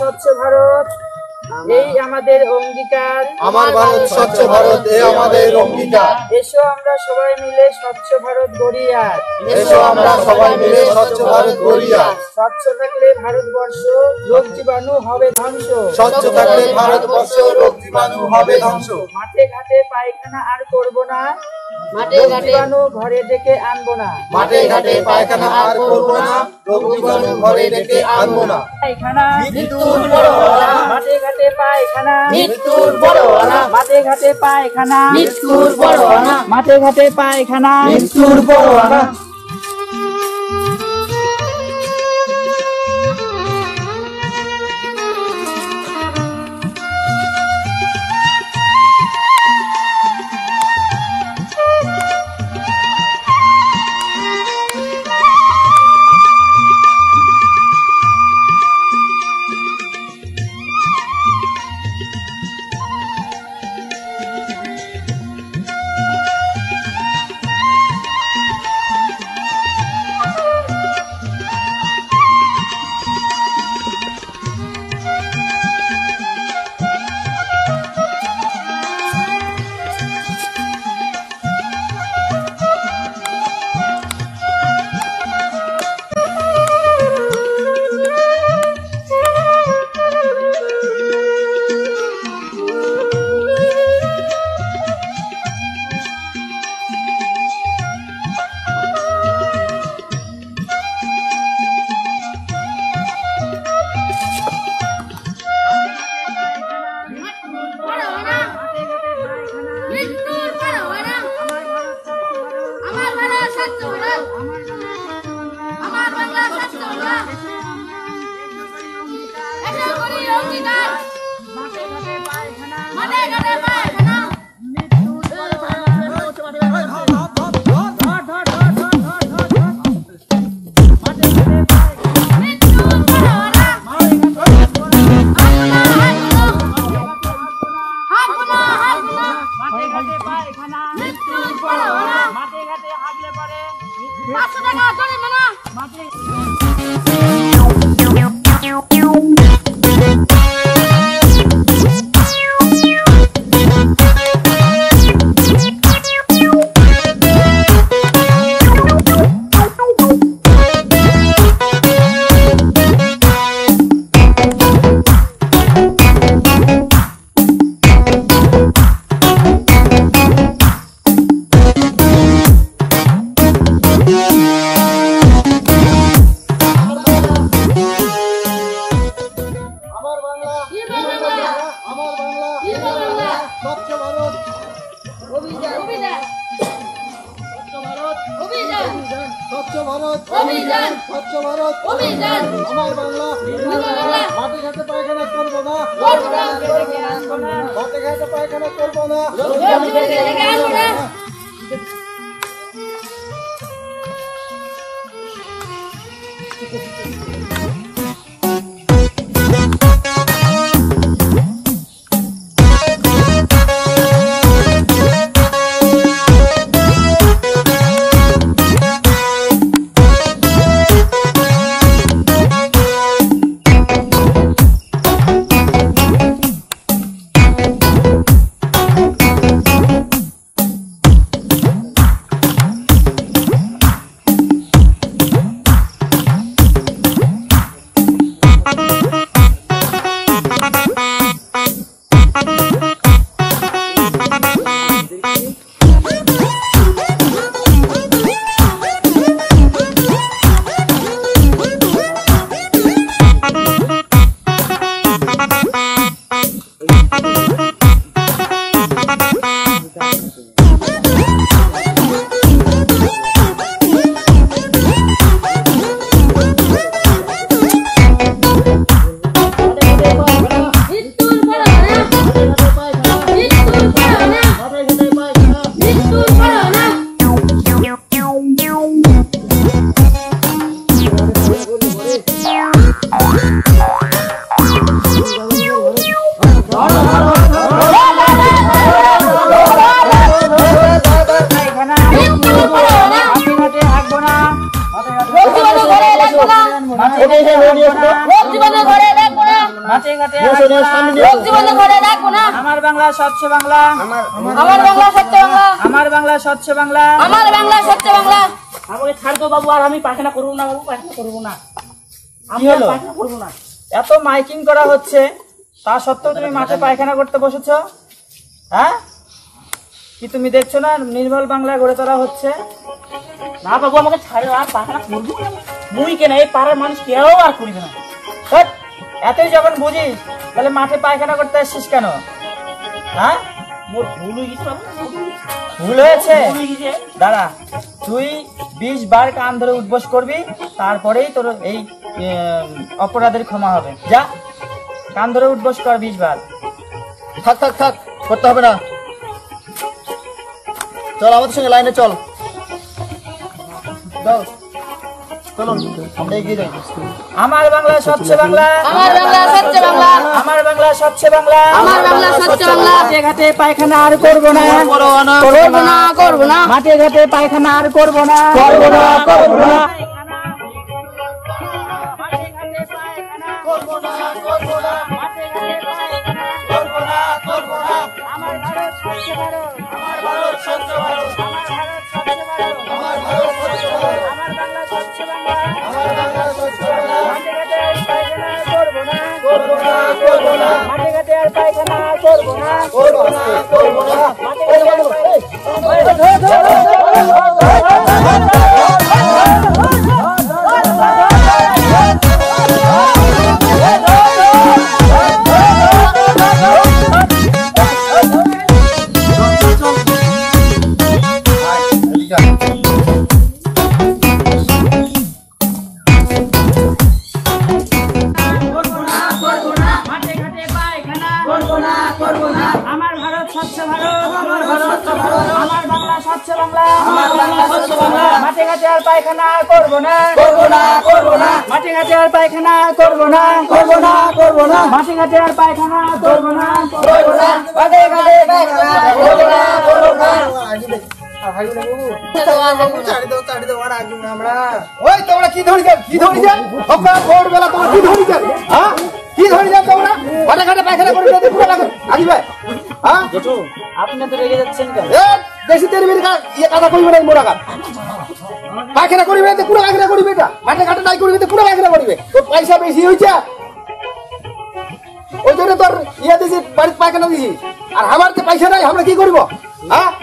স্বচ্ছ ভারত এই আমাদের অঙ্গীকার। আমার ভারত স্বচ্ছ ভারত এই আমাদের অঙ্গীকার। এসো আমরা সবাই মিলে স্বচ্ছ ভারত গড়ি আজ। এসো আমরা সবাই মিলে স্বচ্ছ ভারত গড়ি আজ। স্বচ্ছ থাকলে ভারতবর্ষ রোগ জীবাণু হবে ধ্বংস। স্বচ্ছ থাকলে ভারতবর্ষ রোগ জীবাণু হবে ধ্বংস। মাঠে ঘাটে পায়খানা আর করব না, মাঠে ঘাটে জীবাণু ঘরে ডেকে আনবো না। মাঠে ঘাটে পায়খানা আর করব না, রোগ জীবাণু ঘরে ডেকে আনবো না। পায়খানা মৃত্যুর বড় আনা, মাঠে ঘাটে পায়খানা মৃত্যুর বড় আনা, মাঠে ঘাটে পায়খানা মৃত্যুর বড় আনা, মাঠে ঘাটে পায়খানা মৃত্যুর বড় আনা। জীবনে ঘরে মাঠে ঘাটে নিয়ে এসো, সামনে নিয়ে লোক এসো। জীবনে ঘরে রাখবো না। আমার বাংলা স্বচ্ছ বাংলা, আমার বাংলা সত্য বাংলা, আমার বাংলা স্বচ্ছ বাংলা। আমার বাংলা সত্য বাংলা। আমাকে ছাড় দো বাবু, আর আমি পায়খানা করবো না বাবু, পায়খানা করবো না, আমি আর হলো? পায়খানা করবো না। এত মাইকিং করা হচ্ছে, তা সত্ত্বেও তুমি মাঠে পায়খানা করতে বসেছো? হ্যাঁ, কি তুমি দেখছো না নির্মল বাংলা গড়ে তোলা হচ্ছে? না বাবু, আমাকে ছাড়ে, আর পায়খানা করবো না। মুই কেন, এই পাড়ার মানুষ কেউ আর করবে না। ধ্যাৎ, এতই যখন বুঝিস তাহলে মাঠে পায়খানা করতে আসছিস কেন? হ্যাঁ, মোর ভুল হয়ে গেছে বাবু, ভুল হয়েছে? ভুল হয়ে গেছে। দাঁড়া, তুই 20 বার কান ধরে উঠবোস করবি, তারপরেই তোর এই অপরাধের ক্ষমা হবে। যা, কান ধরে উঠবোস কর 20 বার। থাক থাক থাক, করতে হবে না। চল আমাদের সঙ্গে লাইনে চল। যাও, চলুন আমরা এগিয়ে যাই। আমার বাংলা স্বচ্ছ বাংলা, আমার বাংলা সত্য বাংলা, আমার বাংলা স্বচ্ছ বাংলা। আমার বাংলা সত্য বাংলা। মাঠে ঘাটে পায়খানা আর করবো না, করবো না, করবো না। মাঠে ঘাটে পায়খানা আর করবো না, করবো না, করবো না। আমার ভারত স্বচ্ছ ভারত, আমার ভারত স্বচ্ছ ভারত, আমার ভারত স্বচ্ছ ভারত, আমার ভারত স্বচ্ছ ভারত, আমার বাংলা স্বচ্ছ বাংলা, আমার বাংলা স্বচ্ছ বাংলা। মাঠে ঘাটে আর পায়খানা করবো না, করবো না, করবো না। মাঠে ঘাটে আর পায়খানা করবো না, করবো না, করবো না। মাঠে ঘাটে আর মাঠে ঘাটে পায়খানা করবো না, করবো না। আমার ভারত স্বচ্ছ ভারত, আমার ভারত স্বচ্ছ ভারত, আমার বাংলা স্বচ্ছ বাংলা, আমার বাংলা স্বচ্ছ বাংলা। মাঠে ঘাটে আর পায়খানা করবো না, করবো না, করবো না। মাঠে ঘাটে আর পায়খানা করবো না, করবো না, করবো না। মাঠে ঘাটে আর পায়খানা করবো না, করবো না। মাঠে ঘাটে পায়খানা করবো না, করবো না। ওই তোমরা কি ধরেছেন, কি ধরেছেন? সকাল ভোরবেলা তোমরা কি ধরেছেন? হ্যাঁ, কি ধরেছেন তোমরা? ঘাটে ঘাটে পায়খানা করবে না, পুরো লাগবে আজি ভাই। হ্যাঁ, আপনি তো রেগে যাচ্ছেন কেন? এ বেশি তেল বেরি ইয়ে কথা কইবে না মোরা কাট। পায়খানা করিবে তো পুরো পায়খানা করিবে, এটা ঘাটে ঘাটে নাই করিবে তো পুরো পায়খানা করিবে। তোর পয়সা বেশি হইছে, ওই জন্য তোর ইয়া দিছি বাড়িতে পায়খানা দিছি। আর আমার তো পয়সা নাই, আমরা কি করব? হ্যাঁ,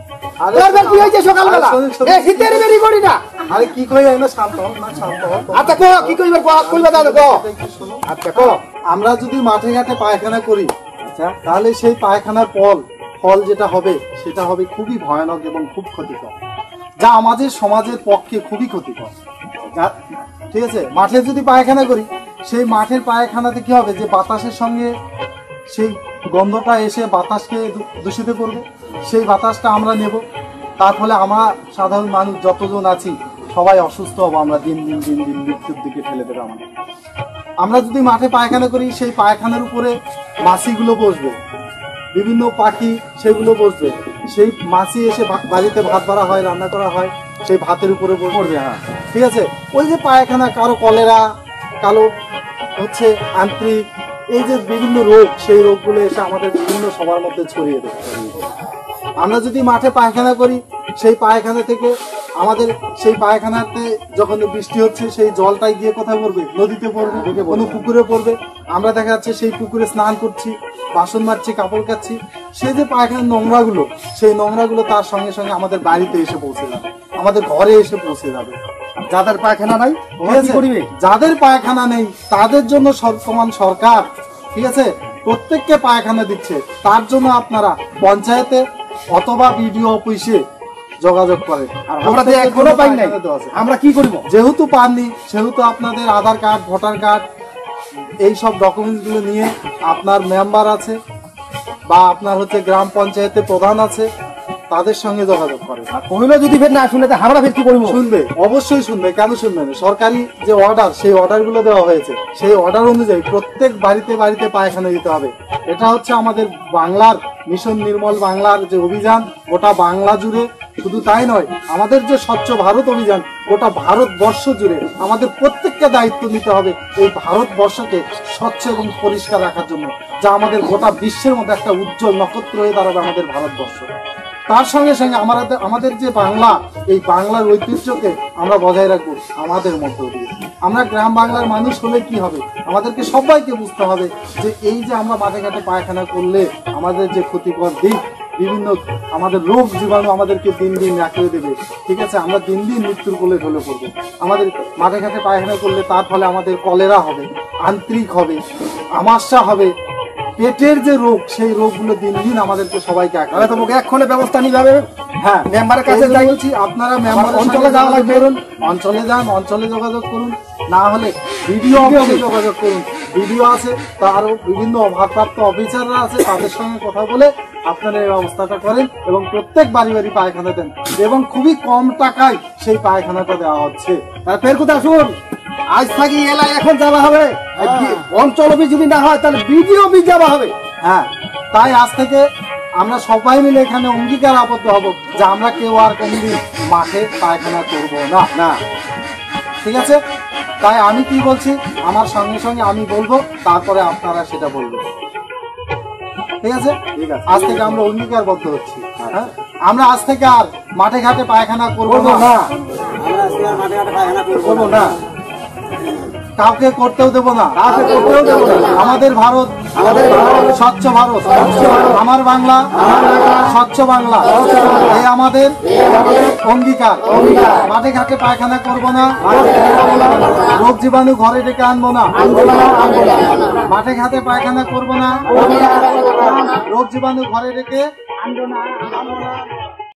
তোর কি হয়েছে সকালবেলা? এ শীতের বেরি করি না। আরে কি কই না, শান্ত হও না, শান্ত হও। আচ্ছা কো কি কইবে, কইবা দাও কো। আচ্ছা কো, আমরা যদি মাঠে ঘাটে পায়খানা করি, আচ্ছা, তাহলে সেই পায়খানার ফল যেটা হবে সেটা হবে খুবই ভয়ানক এবং খুব ক্ষতিকর, যা আমাদের সমাজের পক্ষে খুবই ক্ষতিকর। ঠিক আছে, মাঠে যদি পায়খানা করি, সেই মাঠের পায়খানাতে কি হবে, যে বাতাসের সঙ্গে সেই গন্ধটা এসে বাতাসকে দূষিত করবে, সেই বাতাসটা আমরা নেব, তার ফলে আমরা সাধারণ মানুষ যতজন আছি সবাই অসুস্থ হবো, আমরা দিন দিন দিন দিন মৃত্যুর দিকে ঠেলে দেবে আমাদের। আমরা যদি মাঠে পায়খানা করি, সেই পায়খানার উপরে মাছিগুলো বসবে, বিভিন্ন পাখি সেগুলো বসবে, সেই মাছি এসে বাড়িতে ভাত বাড়া হয়, রান্না করা হয়, সেই ভাতের উপরে পড়বে। হ্যাঁ, ঠিক আছে, ওই যে পায়খানা, কারো কলেরা, কালো হচ্ছে আন্ত্রিক, এই যে বিভিন্ন রোগ, সেই রোগগুলো এসে আমাদের বিভিন্ন সবার মধ্যে ছড়িয়ে দেবে। আমরা যদি মাঠে পায়খানা করি, সেই পায়খানা থেকে আমাদের সেই পায়খানাতে যখন বৃষ্টি হচ্ছে, সেই জলটাই গিয়ে কোথায় পড়বে? নদীতে পড়বে, কোনো পুকুরে পড়বে। আমরা দেখা যাচ্ছে সেই পুকুরে স্নান করছি, বাসন মাজছি, কাপড় কাচ্ছি, সেই যে পায়খানার নোংরাগুলো, সেই নোংরাগুলো তার সঙ্গে সঙ্গে আমাদের বাড়িতে এসে পৌঁছে যাবে, আমাদের ঘরে এসে পৌঁছে যাবে। যাদের পায়খানা নাই ঠিক আছে? যাদের পায়খানা নেই তাদের জন্য বর্তমান সরকার, ঠিক আছে, প্রত্যেককে পায়খানা দিচ্ছে। তার জন্য আপনারা পঞ্চায়েতে অথবা বিডিও অফিসে যোগাযোগ করেন। আর আমরা তো এখনো পাই নাই, আমরা কি করব? যেহেতু পাননি, সেহেতু আপনাদের আধার কার্ড, ভোটার কার্ড, এই সব ডকুমেন্টসগুলো নিয়ে আপনার মেম্বার আছে বা আপনার হচ্ছে গ্রাম পঞ্চায়েতে প্রধান আছে, তাদের সঙ্গে যোগাযোগ করে। কহিলো যদি ফের না শুনে আমরা ফের কি করবো? শুনবে, অবশ্যই শুনবে, কেন শুনবে না? সরকারি যে অর্ডার, সেই অর্ডারগুলো দেওয়া হয়েছে, সেই অর্ডার অনুযায়ী প্রত্যেক বাড়িতে বাড়িতে পায়খানা দিতে হবে। এটা হচ্ছে আমাদের বাংলার মিশন নির্মল বাংলার যে অভিযান, ওটা বাংলা জুড়ে শুধু তাই নয়, আমাদের যে স্বচ্ছ ভারত অভিযান গোটা ভারতবর্ষ জুড়ে আমাদের প্রত্যেককে দায়িত্ব নিতে হবে এই ভারতবর্ষকে স্বচ্ছ এবং পরিষ্কার রাখার জন্য, যা আমাদের গোটা বিশ্বের মধ্যে একটা উজ্জ্বল নক্ষত্র হয়ে দাঁড়াবে আমাদের ভারতবর্ষ। তার সঙ্গে সঙ্গে আমাদের যে বাংলা, এই বাংলার ঐতিহ্যকে আমরা বজায় রাখবো আমাদের মধ্য দিয়ে। আমরা গ্রাম বাংলার মানুষ হলে কি হবে, আমাদেরকে সবাইকে বুঝতে হবে যে এই যে আমরা মাঠে ঘাটে পায়খানা করলে আমাদের যে ক্ষতিকর দিক, বিভিন্ন আমাদের রোগ জীবাণু আমাদেরকে দিন দিন রাখিয়ে দেবে। ঠিক আছে, আমরা দিন দিন মৃত্যুর কোলে ঢলে পড়বো। আমাদের মাঠে ঘাটে পায়খানা করলে তার ফলে আমাদের কলেরা হবে, আন্ত্রিক হবে, আমাশা হবে, পেটের যে রোগ, সেই রোগগুলো দিন দিন আমাদেরকে সবাইকে তাহলে তোমাকে এক্ষণে ব্যবস্থা নিতে হবে। হ্যাঁ, মেম্বারের কাছে এই যাই। বলছি, আপনারা মেম্বার অঞ্চলে যাওয়া লাগবে। অঞ্চলে যান, অঞ্চলে যোগাযোগ করুন, না হলে ভিডিও অফিসে যোগাযোগ করুন। ভিডিও আছে, তারও বিভিন্ন ভারপ্রাপ্ত অফিসাররা আছে, তাদের সঙ্গে কথা বলে আপনারা এই ব্যবস্থাটা করেন এবং প্রত্যেক বাড়ি বাড়ি পায়খানা দেন এবং খুবই কম টাকায় সেই পায়খানাটা দেওয়া হচ্ছে। তাহলে ফের কোথায় শুন, আজ থাকি এলাকায় এখন যাওয়া হবে। আর অঞ্চল অফিস যদি না হয় তাহলে বিডিও অফিস যাওয়া হবে। হ্যাঁ, তাই আজ থেকে আমরা সবাই মিলে এখানে অঙ্গীকার আবদ্ধ হব যে আমরা কেউ আর কোনদিন মাঠে পায়খানা করব না। না, ঠিক আছে? তাই আমি কি বলছি, আমার সঙ্গে সঙ্গে আমি বলবো, তারপরে আপনারা সেটা বলবেন। ঠিক আছে? ঠিক আছে, আজ থেকে আমরা অঙ্গীকারবদ্ধ হচ্ছি। হ্যাঁ, আমরা আজ থেকে আর মাঠে ঘাটে পায়খানা করবো না। করবো না, কাউকে করতেও দেবো না। আমাদের ভারত, স্বচ্ছ ভারত, আমার বাংলা, স্বচ্ছ বাংলা, এই আমাদের অঙ্গীকার। মাঠে ঘাটে পায়খানা করবো না, রোগ জীবাণু ঘরে ডেকে আনবো না। মাঠে ঘাটে পায়খানা করবো না, রোগ জীবাণু ঘরে ডেকে আনবো না।